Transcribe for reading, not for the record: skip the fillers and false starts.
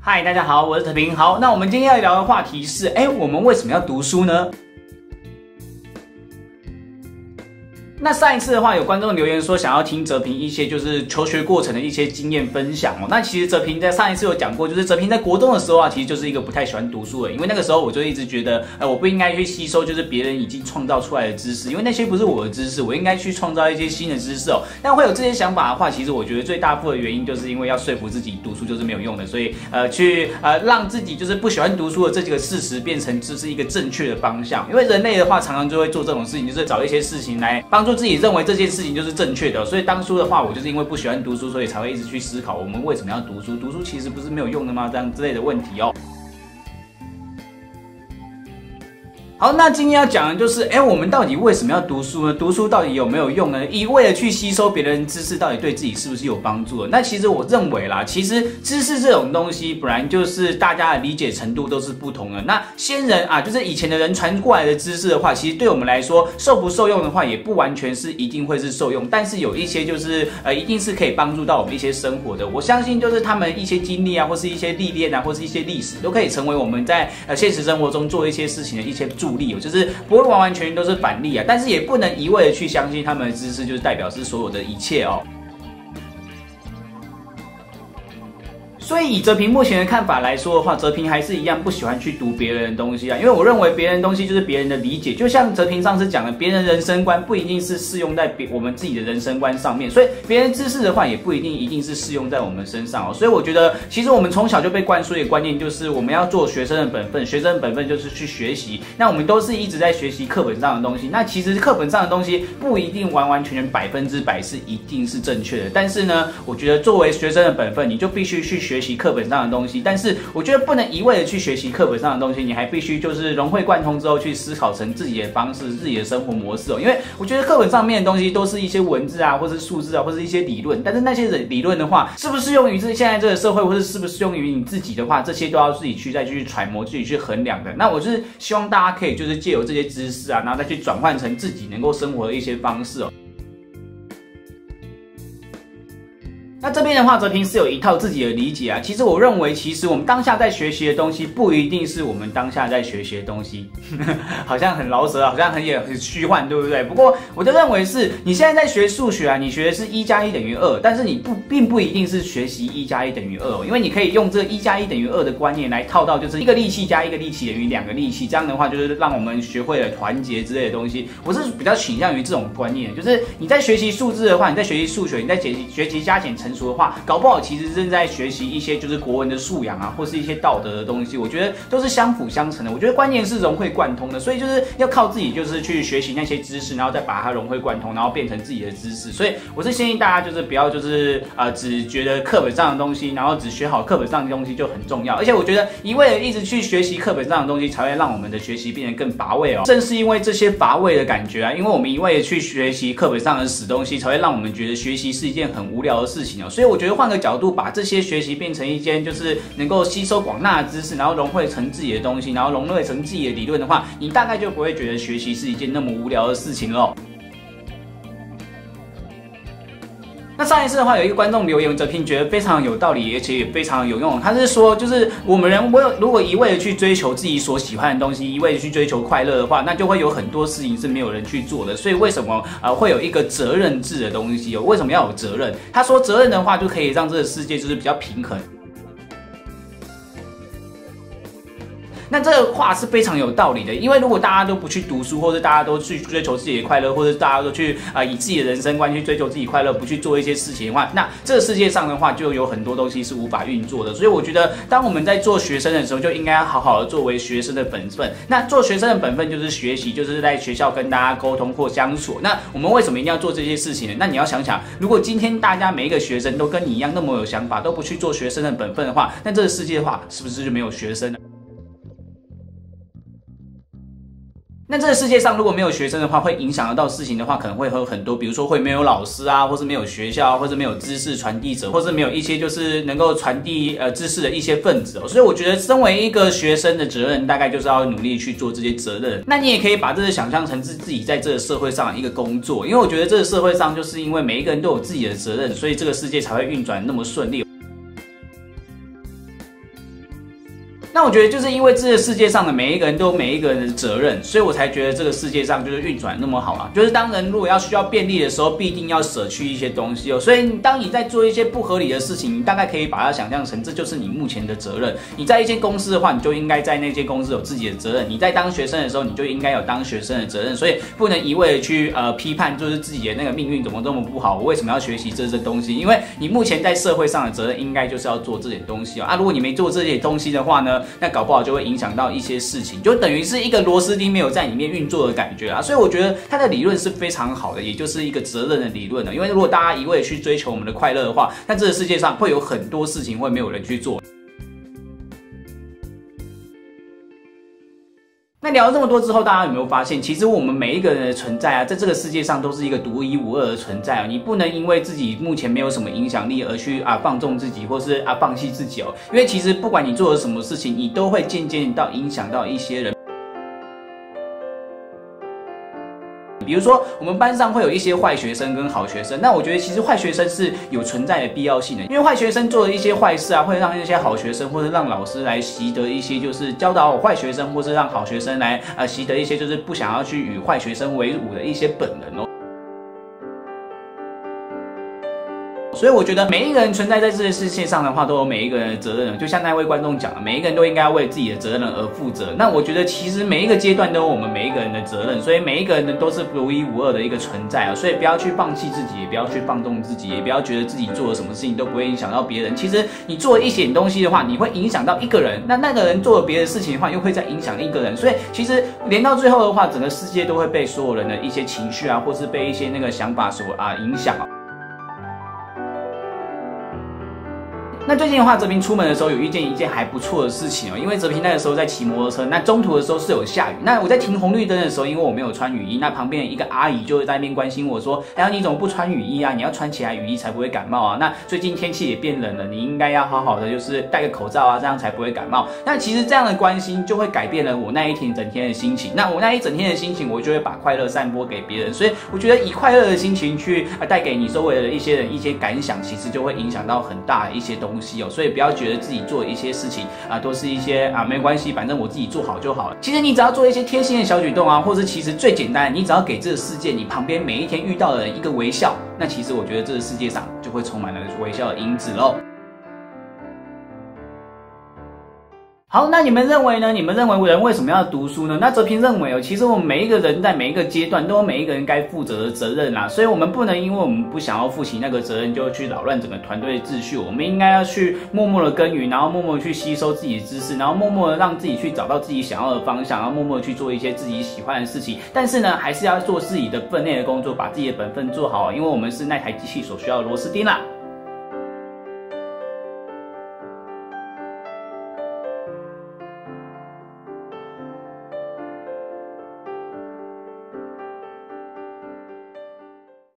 嗨，大家好，我是哲平。好，那我们今天要聊的话题是，我们为什么要读书呢？那上一次的话，有观众留言说想要听哲平一些就是求学过程的一些经验分享哦。那其实哲平在上一次有讲过，就是哲平在国中的时候啊，其实就是一个不太喜欢读书的，因为那个时候我就一直觉得，我不应该去吸收就是别人已经创造出来的知识，因为那些不是我的知识，我应该去创造一些新的知识哦。但会有这些想法的话，其实我觉得最大部分的原因就是因为要说服自己读书就是没有用的，所以让自己就是不喜欢读书的这几个事实变成就是一个正确的方向。因为人类的话常常就会做这种事情，就是找一些事情来帮助自己认为这件事情就是正确的，所以当初的话，我就是因为不喜欢读书，所以才会一直去思考我们为什么要读书？读书其实不是没有用的吗？这样之类的问题哦。好，那今天要讲的就是，我们到底为什么要读书呢？读书到底有没有用呢？一味的去吸收别人知识，到底对自己是不是有帮助的？那其实我认为啦，其实知识这种东西，本来就是大家的理解程度都是不同的。那先人啊，就是以前的人传过来的知识的话，其实对我们来说，受不受用的话，也不完全是一定会是受用，但是有一些就是一定是可以帮助到我们一些生活的。我相信就是他们一些经历啊，或是一些历练啊，或是一些历史，都可以成为我们在现实生活中做一些事情的一些助力，就是不会完完全全都是反例啊，但是也不能一味的去相信他们的知识就是代表是所有的一切哦。所以以哲平目前的看法来说的话，哲平还是一样不喜欢去读别人的东西啊，因为我认为别人的东西就是别人的理解，就像哲平上次讲的，别人人生观不一定是适用在我们自己的人生观上面，所以别人知识的话也不一定是适用在我们身上哦。所以我觉得，其实我们从小就被灌输一个观念，就是我们要做学生的本分，学生的本分就是去学习。那我们都是一直在学习课本上的东西，那其实课本上的东西不一定完完全全100%是一定是正确的，但是呢，我觉得作为学生的本分，你就必须去学习课本上的东西，但是我觉得不能一味的去学习课本上的东西，你还必须就是融会贯通之后去思考成自己的方式、自己的生活模式哦。因为我觉得课本上面的东西都是一些文字啊，或是数字啊，或是一些理论，但是那些理论的话，是不是适用于现在这个社会，或是是不是适用于你自己的话，这些都要自己去再去揣摩、自己去衡量的。那我是希望大家可以就是借由这些知识啊，然后再去转换成自己能够生活的一些方式哦。那这边的话，哲平是有一套自己的理解啊。其实我认为，其实我们当下在学习的东西，不一定是我们当下在学习的东西，好像很饶舌，好像很虚幻，对不对？不过我就认为是，你现在在学数学啊，你学的是1+1=2，但是你并不一定是学习1+1=2哦，因为你可以用这个1+1=2的观念来套到，就是一个力气加一个力气等于2个力气，这样的话就是让我们学会了团结之类的东西。我是比较倾向于这种观念，就是你在学习数字的话，你在学习数学，你在学习加减乘除的话，搞不好其实正在学习一些就是国文的素养啊，或是一些道德的东西，我觉得都是相辅相成的。我觉得关键是融会贯通的，所以就是要靠自己就是去学习那些知识，然后再把它融会贯通，然后变成自己的知识。所以我是建议大家就是不要就是只觉得课本上的东西，然后只学好课本上的东西就很重要。而且我觉得一味的一直去学习课本上的东西，才会让我们的学习变得更乏味哦。正是因为这些乏味的感觉啊，因为我们一味的去学习课本上的死东西，才会让我们觉得学习是一件很无聊的事情哦。所以我觉得换个角度，把这些学习变成一件就是能够吸收广大的知识，然后融汇成自己的东西，然后融汇成自己的理论的话，你大概就不会觉得学习是一件那么无聊的事情了。那上一次的话，有一个观众留言，哲平觉得非常有道理，而且也非常有用。他是说，就是我们人如果一味的去追求自己所喜欢的东西，一味的去追求快乐的话，那就会有很多事情是没有人去做的。所以为什么会有一个责任制的东西哦？为什么要有责任？他说责任的话就可以让这个世界就是比较平衡。那这个话是非常有道理的，因为如果大家都不去读书，或者大家都去追求自己的快乐，或者大家都去以自己的人生观去追求自己快乐，不去做一些事情的话，那这个世界上的话就有很多东西是无法运作的。所以我觉得，当我们在做学生的时候，就应该好好的作为学生的本分。那做学生的本分就是学习，就是在学校跟大家沟通或相处。那我们为什么一定要做这些事情呢？那你要想想，如果今天大家每一个学生都跟你一样那么有想法，都不去做学生的本分的话，那这个世界的话，是不是就没有学生了？那这个世界上如果没有学生的话，会影响得到事情的话，可能会有很多，比如说会没有老师啊，或是没有学校，或是没有知识传递者，或是没有一些就是能够传递知识的一些分子哦。所以我觉得，身为一个学生的责任，大概就是要努力去做这些责任。那你也可以把这个想象成是自己在这个社会上的一个工作，因为我觉得这个社会上就是因为每一个人都有自己的责任，所以这个世界才会运转那么顺利。 那我觉得就是因为这个世界上的每一个人都有每一个人的责任，所以我才觉得这个世界上就是运转那么好啊。就是当人如果需要便利的时候，必定要舍去一些东西哦。所以当你在做一些不合理的事情，你大概可以把它想象成这就是你目前的责任。你在一间公司的话，你就应该在那间公司有自己的责任；你在当学生的时候，你就应该有当学生的责任。所以不能一味的去批判，就是自己的那个命运怎么这么不好，我为什么要学习这些东西？因为你目前在社会上的责任应该就是要做这些东西啊。如果你没做这些东西的话呢，那搞不好就会影响到一些事情，就等于是一个螺丝钉没有在里面运作的感觉啊。所以我觉得他的理论是非常好的，也就是一个责任的理论了。因为如果大家一味去追求我们的快乐的话，那这个世界上会有很多事情会没有人去做。那聊了这么多之后，大家有没有发现，其实我们每一个人的存在啊，在这个世界上都是一个独一无二的存在啊。你不能因为自己目前没有什么影响力而去放纵自己，或是放弃自己哦。因为其实不管你做了什么事情，你都会渐渐到影响到一些人。比如说，我们班上会有一些坏学生跟好学生，那我觉得其实坏学生是有存在的必要性的，因为坏学生做的一些坏事啊，会让一些好学生或者让老师来习得一些就是教导坏学生，或是让好学生来习得一些就是不想要去与坏学生为伍的一些本能哦。所以我觉得每一个人存在在这个世界上的话，都有每一个人的责任。就像那位观众讲的，每一个人都应该为自己的责任而负责。那我觉得其实每一个阶段都有我们每一个人的责任，所以每一个人都是独一无二的一个存在啊。所以不要去放弃自己，也不要去放纵自己，也不要觉得自己做了什么事情都不会影响到别人。其实你做了一点东西的话，你会影响到一个人，那个人做了别的事情的话，又会再影响一个人。所以其实连到最后的话，整个世界都会被所有人的一些情绪啊，或是被一些那个想法所影响啊。那最近的话，哲平出门的时候有遇见一件还不错的事情哦，因为哲平那个时候在骑摩托车，那中途的时候是有下雨，那我在停红绿灯的时候，因为我没有穿雨衣，那旁边一个阿姨就在那边关心我说：“哎呀，你怎么不穿雨衣啊？你要穿起来雨衣才不会感冒啊。那最近天气也变冷了，你应该要好好的就是戴个口罩啊，这样才不会感冒。”那其实这样的关心就会改变了我那一天整天的心情，那我那一整天的心情，我就会把快乐散播给别人，所以我觉得以快乐的心情去带给你周围的一些人一些感想，其实就会影响到很大的一些东西。所以不要觉得自己做一些事情都是一些没关系，反正我自己做好就好了。其实你只要做一些贴心的小举动啊，或者其实最简单的，你只要给这个世界你旁边每一天遇到的人一个微笑，那其实我觉得这个世界上就会充满了微笑的因子咯。好，那你们认为呢？你们认为人为什么要读书呢？那哲平认为其实我们每一个人在每一个阶段都有每一个人该负责的责任啦，所以我们不能因为我们不想要负起那个责任，就去扰乱整个团队的秩序。我们应该要去默默的耕耘，然后默默的去吸收自己的知识，然后默默的让自己去找到自己想要的方向，然后默默的去做一些自己喜欢的事情。但是呢，还是要做自己的分内的工作，把自己的本分做好，因为我们是那台机器所需要的螺丝钉啦。